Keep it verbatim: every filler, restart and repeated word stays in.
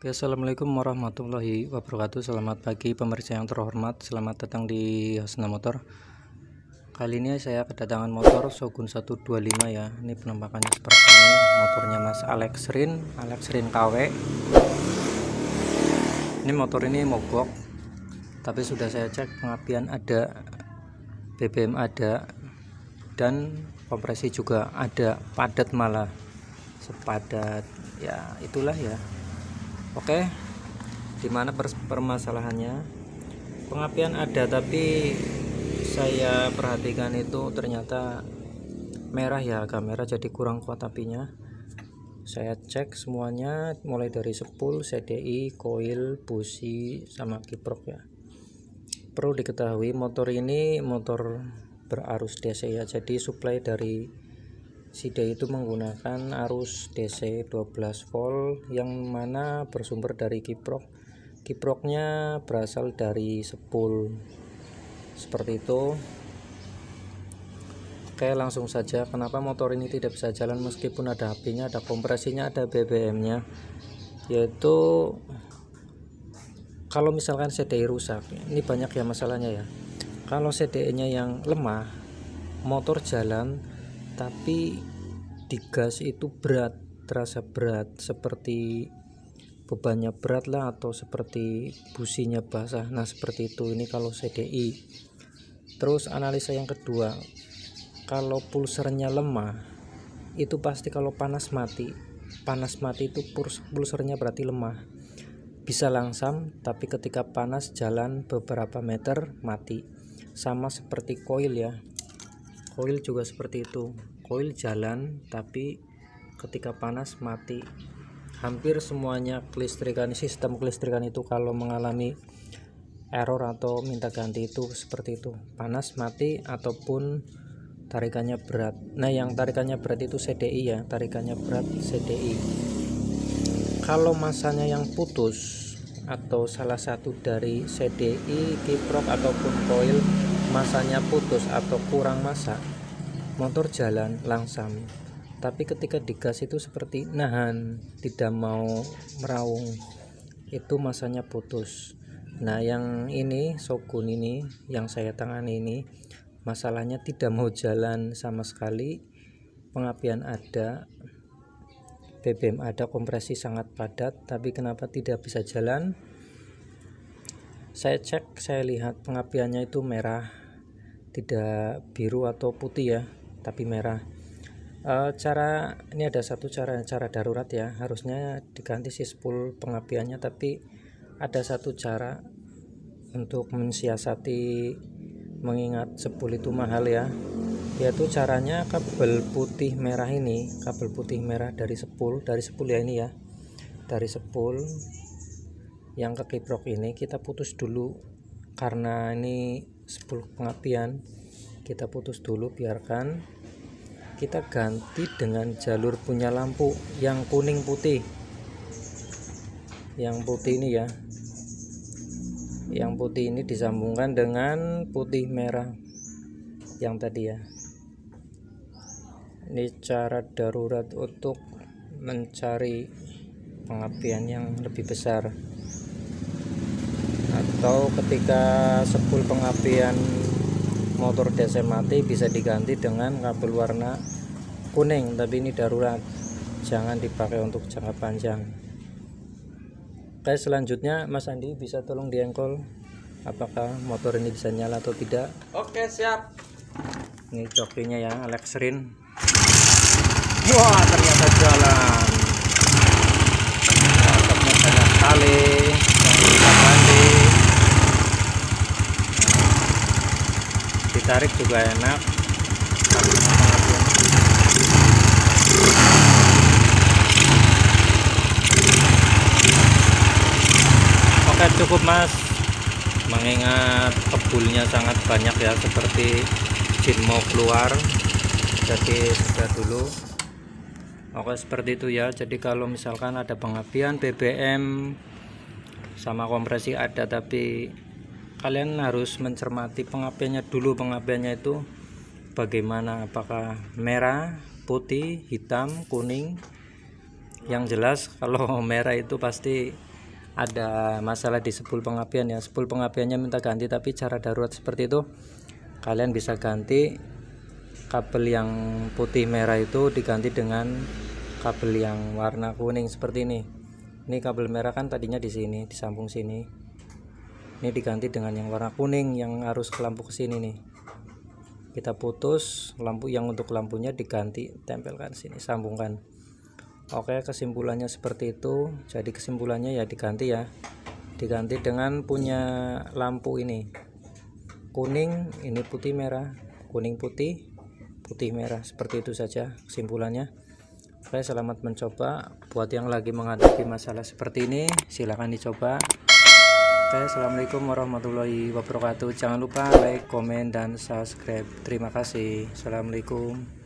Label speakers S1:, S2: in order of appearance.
S1: Oke, Assalamualaikum warahmatullahi wabarakatuh. Selamat pagi pemirsa yang terhormat. Selamat datang di Hasna Motor. Kali ini saya kedatangan motor Shogun seratus dua puluh lima ya. Ini penampakannya seperti ini. Motornya Mas Alex Rin, Alex Rin K W. Ini motor ini mogok, tapi sudah saya cek pengapian ada, B B M ada, dan kompresi juga ada, padat malah sepadat ya, itulah ya. Oke, dimana permasalahannya? Pengapian ada, tapi saya perhatikan itu ternyata merah ya, agak merah, jadi kurang kuat apinya. Saya cek semuanya mulai dari spool, C D I, koil, busi, sama kiprok ya. Perlu diketahui motor ini motor berarus D C ya, jadi suplai dari C D I itu menggunakan arus D C dua belas volt yang mana bersumber dari kiprok. Kiproknya berasal dari spool. Seperti itu. Oke, langsung saja. Kenapa motor ini tidak bisa jalan meskipun ada apinya, ada kompresinya, ada B B M-nya? Yaitu kalau misalkan C D I rusak, ini banyak ya masalahnya ya. Kalau C D I-nya yang lemah, motor jalan tapi di gas itu berat, terasa berat, seperti bebannya berat lah, atau seperti businya basah. Nah seperti itu, ini kalau C D I. Terus analisa yang kedua, kalau pulsernya lemah itu pasti kalau panas mati. Panas mati itu pulsernya berarti lemah, bisa langsam, tapi ketika panas jalan beberapa meter mati. Sama seperti koil ya, koil juga seperti itu, koil jalan tapi ketika panas mati. Hampir semuanya kelistrikan, sistem kelistrikan itu kalau mengalami error atau minta ganti itu seperti itu, panas mati ataupun tarikannya berat. Nah yang tarikannya berat itu C D I ya, tarikannya berat C D I. Kalau masanya yang putus atau salah satu dari C D I, kiprok ataupun koil masanya putus atau kurang masa, motor jalan langsam, tapi ketika digas itu seperti nahan, tidak mau meraung, itu masanya putus. Nah yang ini Shogun ini yang saya tangani ini masalahnya tidak mau jalan sama sekali. Pengapian ada, B B M ada, kompresi sangat padat, tapi kenapa tidak bisa jalan? Saya cek, saya lihat pengapiannya itu merah, tidak biru atau putih ya, tapi merah. E, cara ini ada satu cara cara darurat ya, harusnya diganti si spool pengapiannya, tapi ada satu cara untuk mensiasati, mengingat spool itu mahal ya, yaitu caranya kabel putih merah ini, kabel putih merah dari spool, dari spool ya ini ya, dari spool yang ke kiprok ini kita putus dulu, karena ini spool pengapian, kita putus dulu, biarkan. Kita ganti dengan jalur punya lampu yang kuning putih, yang putih ini ya, yang putih ini disambungkan dengan putih merah yang tadi ya. Ini cara darurat untuk mencari pengapian yang lebih besar, atau ketika spool pengapian motor D C mati bisa diganti dengan kabel warna kuning, tapi ini darurat, jangan dipakai untuk jangka panjang. Oke, selanjutnya Mas Andi bisa tolong diengkol apakah motor ini bisa nyala atau tidak.
S2: Oke, siap.
S1: Ini jokinya ya, Alex Rin. Wah, ternyata jalan. Asapnya banyak sekali, yang bisa mandi. Ditarik juga enak. Oke, cukup Mas, mengingat kebulnya sangat banyak ya, seperti jin mau keluar, jadi sudah dulu. Oke, seperti itu ya. Jadi kalau misalkan ada pengapian, B B M sama kompresi ada, tapi kalian harus mencermati pengapiannya dulu. Pengapiannya itu bagaimana, apakah merah, putih, hitam, kuning. Yang jelas kalau merah itu pasti ada masalah di spool pengapian ya, spool pengapiannya minta ganti, tapi cara darurat seperti itu kalian bisa ganti kabel yang putih merah itu diganti dengan kabel yang warna kuning seperti ini. Ini kabel merah kan tadinya di sini, di sambung sini. Ini diganti dengan yang warna kuning yang harus ke lampu ke sini nih. Kita putus lampu yang untuk lampunya diganti, tempelkan sini, sambungkan. Oke, kesimpulannya seperti itu. Jadi kesimpulannya ya diganti ya. Diganti dengan punya lampu ini. Kuning, ini putih merah, kuning putih, putih merah. Seperti itu saja kesimpulannya. Oke, selamat mencoba. Buat yang lagi menghadapi masalah seperti ini, silahkan dicoba. Oke, assalamualaikum warahmatullahi wabarakatuh. Jangan lupa like, komen, dan subscribe. Terima kasih. Assalamualaikum.